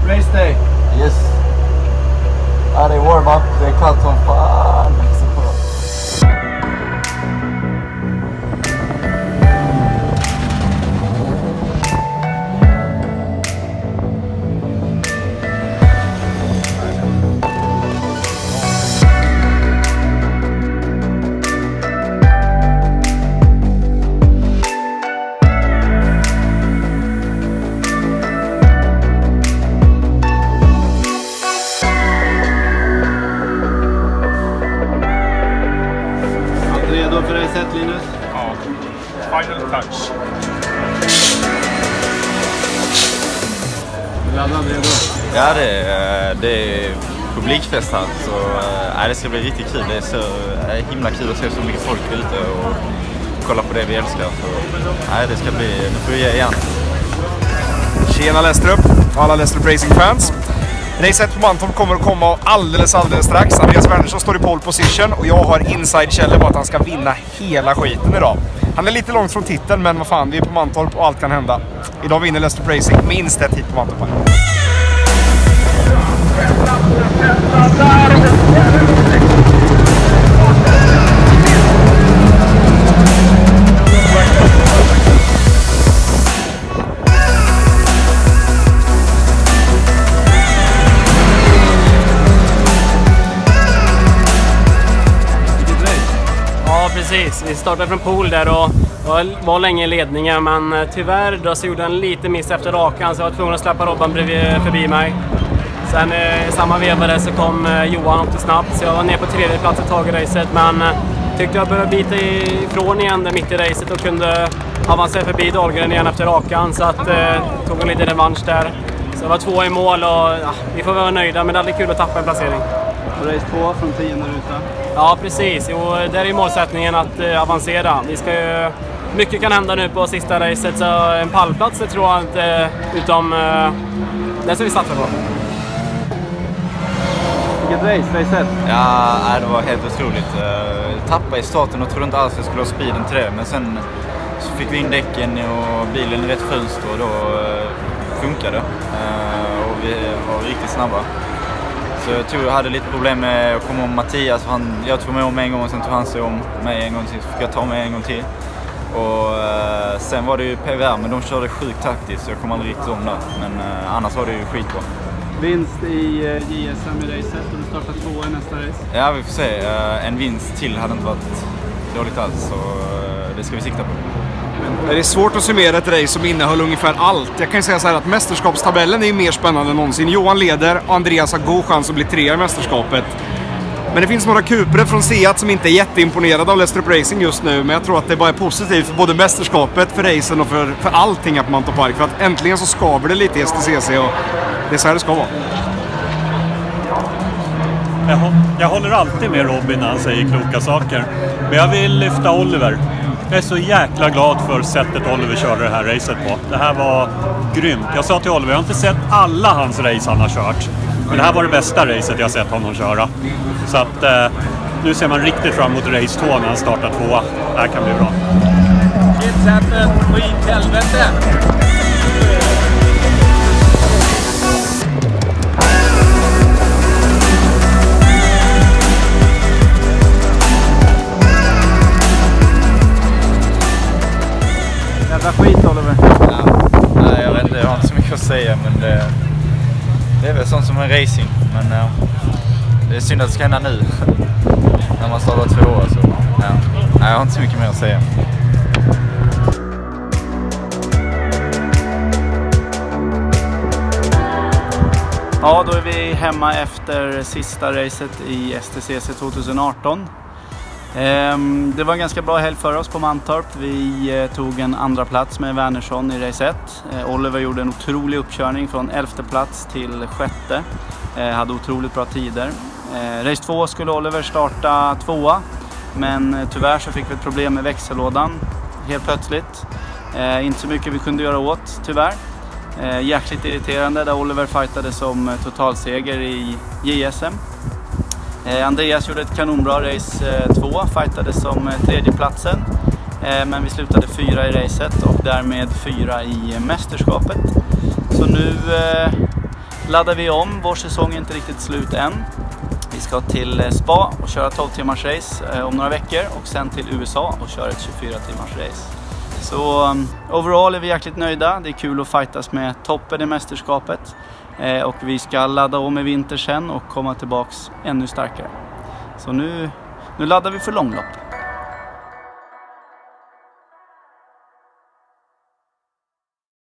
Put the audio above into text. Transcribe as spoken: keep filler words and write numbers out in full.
Race day. Yes. Ja, det är warm up. Det är kallt som fan. Redo för race ett, Linus? Ja, final touch. Laddad, redo? Ja, det är, det är publikfest här. Så äh, det ska bli riktigt kul. Det är så äh, himla kul att se så mycket folk ute och kolla på det vi älskar. Så, äh, det ska bli, nu får vi ge igen. Tjena Lästrup och alla Lästrup Racing-fans. Race ett på Mantorp kommer att komma alldeles, alldeles strax. Andreas Wernersson står i pole position och jag har inside-källor på att han ska vinna hela skiten idag. Han är lite långt från titeln, men vad fan, vi är på Mantorp och allt kan hända. Idag vinner Lästrup Racing minst ett hit på Mantorp. Precis, vi startade från pool där och var länge i ledningen, men tyvärr då så gjorde en lite miss efter rakan så jag var tvungen att släppa Robban bredvid, förbi mig. Sen i samma vevare så kom Johan upp till snabbt så jag var ner på tredje plats ett tag i racet, men tyckte jag började bita ifrån igen där mitt i racet och kunde avancera förbi Dahlgren igen efter rakan, så att eh, tog en liten revansch där. Så jag var två i mål och ja, vi får vara nöjda, men det är aldrig kul att tappa en placering. Race två från tionde ruta. Ja, precis. Jo, där är målsättningen att eh, avancera. Vi ska ju, mycket kan hända nu på sista racet, så en pallplats det tror jag inte, utom eh, det som vi satsar på. Vilket race, race ett? Ja, det var helt otroligt. Jag tappade i starten och trodde inte alls att jag skulle ha speeden till det. Men sen så fick vi in däcken och bilen i rätt fönster och då funkade det. Och vi var riktigt snabba. Så jag tror jag hade lite problem med att komma om Mattias. Han, jag tog mig om en gång och sen tog han sig om mig en gång till. Så fick jag ta mig en gång till. Och uh, sen var det ju P V R, men de körde sjukt taktiskt så jag kom aldrig riktigt om där. Men uh, annars var det ju skitbra. Vinst i uh, J S M i racet och du startar två i nästa race. Ja, vi får se. Uh, en vinst till hade inte varit dåligt alls, så uh, det ska vi sikta på. Det är svårt att summera ett race som innehåller ungefär allt. Jag kan säga så här att mästerskapstabellen är ju mer spännande än någonsin. Johan leder och Andreas har god chans att bli trea i mästerskapet. Men det finns några kupre från Seat som inte är jätteimponerade av Lästrup Racing just nu. Men jag tror att det bara är positivt för både mästerskapet, för racen och för, för allting här på Mantorp Park. För att äntligen så skaver det lite i S T C C och det är så här det ska vara. Jag håller alltid med Robin när han säger kloka saker. Men jag vill lyfta Oliver. Jag är så jäkla glad för sättet Oliver körde det här racet på. Det här var grymt. Jag sa till Oliver, jag har inte sett alla hans race han har kört. Men det här var det bästa racet jag sett honom köra. Så att eh, nu ser man riktigt fram emot race två när han startar tvåa. Det här kan bli bra. Shit happen, skit helvete! Jävla skit, Oliver. Ja, nej, jag vet inte, jag har inte så mycket att säga, men det, det är väl sånt som en racing. Men ja, det är synd att det ska hända nu när man startar två år. Så, ja. Nej, jag har inte så mycket mer att säga. Ja, då är vi hemma efter sista racet i S T C C tjugoarton. Det var en ganska bra helg för oss på Mantorp. Vi tog en andra plats med Wernersson i race ett. Oliver gjorde en otrolig uppkörning från elfte plats till sjätte. Hade otroligt bra tider. Race två skulle Oliver starta tvåa, men tyvärr så fick vi ett problem med växellådan helt plötsligt. Inte så mycket vi kunde göra åt, tyvärr. Jäkligt irriterande, där Oliver fightade som totalseger i J S M. Andreas gjorde ett kanonbra race två, fightade som tredjeplatsen. Men vi slutade fyra i racet och därmed fyra i mästerskapet. Så nu laddar vi om. Vår säsong är inte riktigt slut än. Vi ska till Spa och köra tolv timmars race om några veckor och sen till U S A och köra ett tjugofyra timmars race. Så um, overall är vi jäkligt nöjda. Det är kul att fightas med toppen i mästerskapet. Eh, och vi ska ladda om i vinter sen och komma tillbaks ännu starkare. Så nu, nu laddar vi för långlopp.